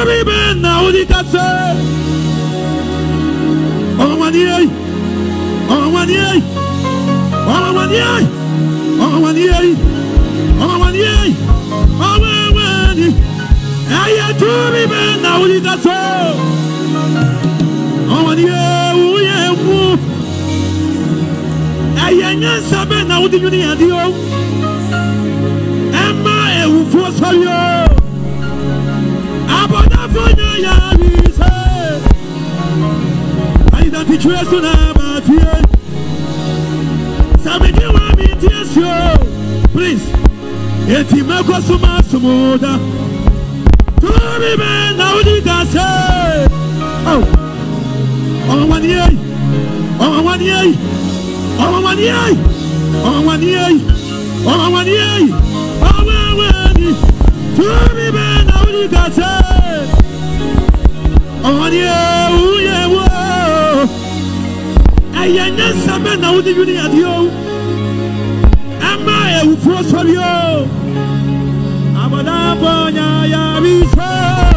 Tori ben na udikase. Oh wani. Oh wani. Oh wani. Oh wani. Oh wani. Oh wani. Aya tori ben na udikase. Oh wani. Uye mu. Aya nyansa ben na udiyuni adio. Emma e ufu soyo. Abona fonya ya bise. Aida tichwe suna batie. Sabiki wa mitiesyo. Please. Eti meko suma sumuda. Tori ben na udikase. Oh. Oh wani ay. Oh wani ay. Oh wani ay. Oh wani ay. Oh wani ay. Oh wani. Tori ben na udikase. Oh wani ay. Uye wo. Ayanya sabe na udiyuni adio. Ama e ufo sorio. Abada bonya ya biso.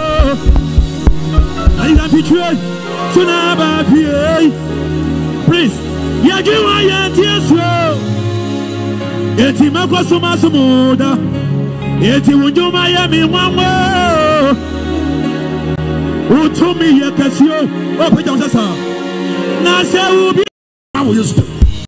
Aida tichwe. Suna ba fie. Please. Yagiwa ya tieso. Eti mako suma sumuda. Eti unjuma ya mi mwango. Utumi ya kasio. Ope jamu sasa. Na se ubi. How will you stop?